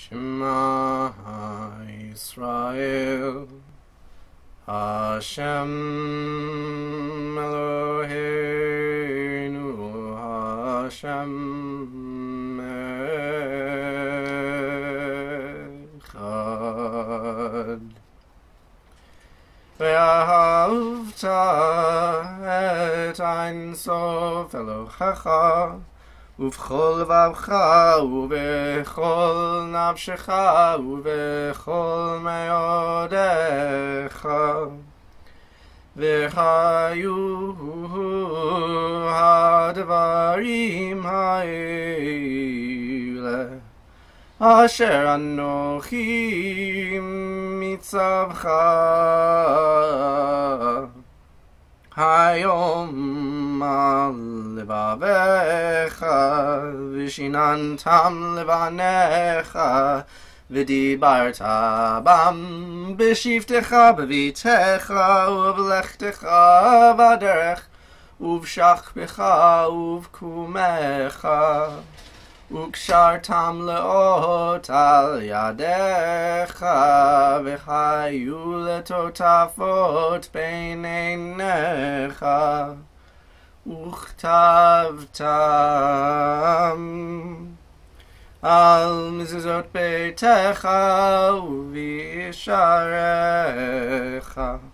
Shema Yisrael Hashem Eloheinu Hashem Echad Ve'ahavta et Ein Sof Elohecha ובכל לבבך ובכל נפשך ובכל מאודיך והיו הדברים האלה אשר אנוכי מצווך היום על לבביך ושיננתם לבניך ודיברת בם בשבתך בביתך ובלכתך בדרך ובשכבך ובקומך וקשרתם לאות על ידיך והיו לטוטפות בין עיניך וכתבתם על מזוזות ביתך ובישעריך